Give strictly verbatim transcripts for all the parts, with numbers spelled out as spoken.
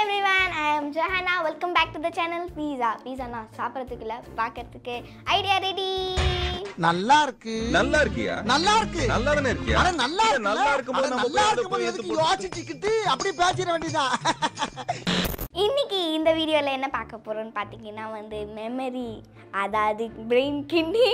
everyone, I am Johanna. Welcome back to the channel Pizza. Pizza na சாப்பிறதுக்கு இல்ல பாக்கிறதுக்கு idea ready. நல்லா இருக்கு. நல்லா இருக்கியா? நல்லா இருக்கு. நல்லா தானே இருக்கியா? அட நல்லா இருக்கு. நல்லா இருக்கும்போது நம்ம நல்லா இருக்கும்போது எதுக்கு யோசிச்சிக்கிட்டு அப்படியே பேசிர வேண்டியதான். இன்னைக்கு இந்த வீடியோல என்ன பார்க்க போறோம்னு பாத்தீங்கன்னா வந்து மெமரி, அதாவது பிரெயின் கிட்னி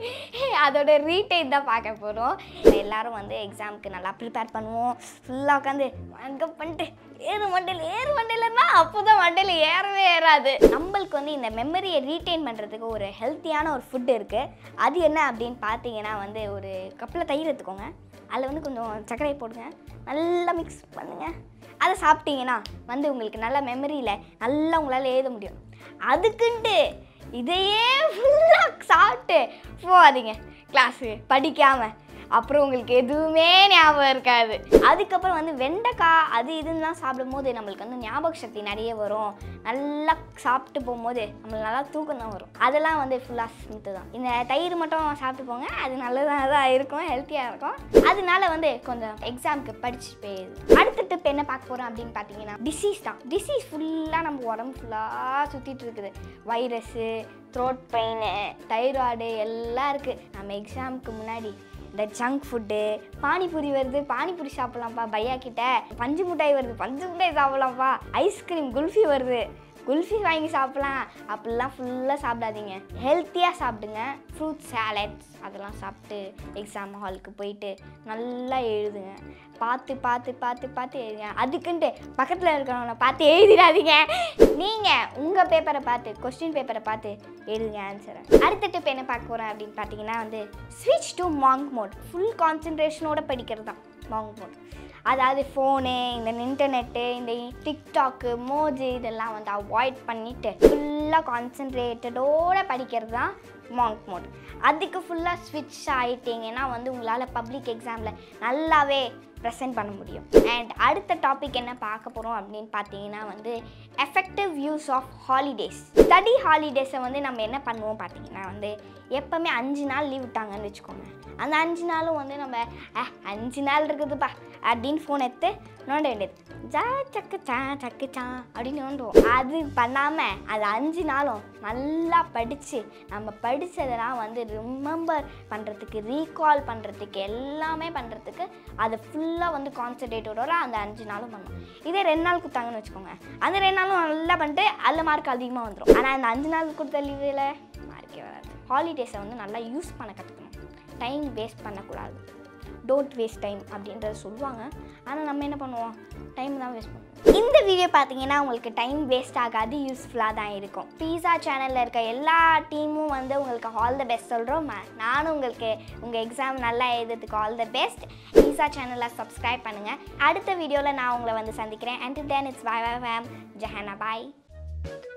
அதோட ரீடைன் தான் பார்க்க போறோம். எல்லாரும் வந்து எக்ஸாமுக்கு நல்லா ப்ரிப்பேர் பண்ணுவோம். ஃபுல்லா உட்காந்து அங்க பண்ணிட்டு ஏறு மண்டையில் ஏறு மண்டையிலன்னா அப்போதான் மண்டையில் ஏறவே ஏறாது. நம்மளுக்கு வந்து இந்த மெமரியை ரீடைன் பண்ணுறதுக்கு ஒரு ஹெல்த்தியான ஒரு ஃபுட் இருக்குது. அது என்ன அப்படின்னு பார்த்தீங்கன்னா வந்து ஒரு கப்பில் தயிர் எடுத்துக்கோங்க. அதில் வந்து கொஞ்சம் சர்க்கரை போடுங்க, நல்லா மிக்ஸ் பண்ணுங்கள். அதை சாப்பிட்டீங்கன்னா வந்து உங்களுக்கு நல்ல மெமரியில் நல்லா உங்களால் எழுத முடியும். அதுக்குன்ட்டு இதையே ஃபுல்லாக சாப்பிட்டு போகாதீங்க கிளாஸு படிக்காமல், அப்புறம் உங்களுக்கு எதுவுமே ஞாபகம் இருக்காது. அதுக்கப்புறம் வந்து வெண்டைக்காய் அது இதுலாம் சாப்பிடும் போது நம்மளுக்கு வந்து ஞாபக சக்தி நிறைய வரும். நல்லா சாப்பிட்டு போகும்போது நம்மளுக்கு நல்லா தூக்கம் தான் வரும். அதெல்லாம் வந்து ஃபுல்லாக ஸ்மித்து தான். இந்த தயிர் மட்டும் சாப்பிட்டு போங்க, அது நல்லதாக தான் இருக்கும், ஹெல்த்தியாக இருக்கும். அதனால வந்து கொஞ்சம் எக்ஸாமுக்கு படிச்சு போயிடுது. அடுத்த டிப் என்ன பார்க்க போகிறோம் அப்படின்னு பார்த்தீங்கன்னா டிசீஸ் தான். டிசீஸ் ஃபுல்லாக நம்ம உடம்பு ஃபுல்லாக சுற்றிட்டு இருக்குது. வைரஸு, த்ரோட் பெயின், தைராய்டு எல்லாம் இருக்குது. நம்ம எக்ஸாமுக்கு முன்னாடி இந்த ஜங்க் ஃபுட்டு, பானிபூரி வருது, பானிபூரி சாப்பிட்லாம்ப்பா பையா கிட்ட, பஞ்சு மிட்டாய் வருது, பஞ்சு மிட்டாய் சாப்பிட்லாம்ப்பா, ஐஸ்கிரீம் குல்ஃபி வருது, குல்ஃபி வாங்கி சாப்பிட்லாம், அப்படிலாம் ஃபுல்லாக சாப்பிடாதீங்க. ஹெல்த்தியாக சாப்பிடுங்க. ஃப்ரூட் சாலட்ஸ் அதெல்லாம் சாப்பிட்டு எக்ஸாம் ஹாலுக்கு போயிட்டு நல்லா எழுதுங்க. பார்த்து பார்த்து பார்த்து பார்த்து எழுதுங்க. அதுக்குன்ட்டு பக்கத்தில் இருக்கிறவனை பார்த்து எழுதிடாதீங்க. நீங்கள் உங்கள் பேப்பரை பார்த்து, கொஸ்டின் பேப்பரை பார்த்து எழுதுங்க ஆன்சரை. அடுத்த டிப் என்ன பார்க்க போகிறேன் அப்படின்னு பார்த்தீங்கன்னா வந்து ஸ்விட்ச் டு மாங்க் மோட். ஃபுல் கான்சன்ட்ரேஷனோட படிக்கிறது தான் மாங்க் மோட். அதாவது ஃபோனு, இந்த இன்டர்நெட்டு, இந்த டிக்டாக்கு, மோஜி இதெல்லாம் வந்து அவாய்ட் பண்ணிவிட்டு ஃபுல்லாக கான்சன்ட்ரேட்டடோடு படிக்கிறது தான் மாங்க் மோட். அதுக்கு ஃபுல்லாக ஸ்விட்ச் ஆகிட்டிங்கன்னா வந்து உங்களால் பப்ளிக் எக்ஸாமில் நல்லாவே ப்ரெசென்ட் பண்ண முடியும். அண்ட் அடுத்த டாபிக் என்ன பார்க்க போகிறோம் அப்படின்னு பார்த்தீங்கன்னா வந்து effective use of holidays. Study ஹாலிடேஸை வந்து நம்ம என்ன பண்ணுவோம் பார்த்தீங்கன்னா வந்து எப்போவுமே அஞ்சு நாள் லீவ் விட்டாங்கன்னு வச்சுக்கோங்க. அந்த அஞ்சு நாளும் வந்து நம்ம அஹ் அஞ்சு நாள் இருக்குதுப்பா அப்படின்னு ஃபோன் எடுத்து நோண்ட வேண்டியது. ஜா சக்கு சா சக்கு சா அப்படின்னு நோண்டுவோம். அது பண்ணாமல் அது அஞ்சு நாளும் நல்லா படித்து நம்ம படித்ததெல்லாம் வந்து ரிமெம்பர் பண்ணுறதுக்கு, ரீகால் பண்ணுறதுக்கு, எல்லாமே பண்ணுறதுக்கு அதை ஃபுல்லாக வந்து கான்சன்ட்ரேட்டோட அந்த அஞ்சு நாளும் பண்ணணும். இதே ரெண்டு நாள் கொடுத்தாங்கன்னு வச்சுக்கோங்க, அந்த ரெண்டு நாளும் நல்லா பண்ணிட்டு அதில் மார்க் அதிகமாக வந்துடும். ஆனால் அந்த அஞ்சு நாள் கொடுத்த லீவில் மார்க்கே வராது. ஹாலிடேஸை வந்து நல்லா யூஸ் பண்ண கற்றுக்கணும். டைம் வேஸ்ட் பண்ணக்கூடாது. டோன்ட் வேஸ்ட் டைம் அப்படின்றத சொல்லுவாங்க. ஆனால் நம்ம என்ன பண்ணுவோம், டைம் தான் வேஸ்ட் பண்ணுவோம். இந்த வீடியோ பார்த்தீங்கன்னா உங்களுக்கு டைம் வேஸ்ட் ஆகாது, யூஸ்ஃபுல்லாக தான் இருக்கும். பீஸா சேனலில் இருக்க எல்லா டீமும் வந்து உங்களுக்கு ஆல் த பெஸ்ட் சொல்கிறோம். நானும் உங்களுக்கு உங்கள் எக்ஸாம் நல்லா எழுதுறதுக்கு ஆல் த பெஸ்ட். பீஸா சேனலை சப்ஸ்கிரைப் பண்ணுங்கள். அடுத்த வீடியோவில் நான் உங்களை வந்து சந்திக்கிறேன். Until then it's bye bye fam. Jahana bye.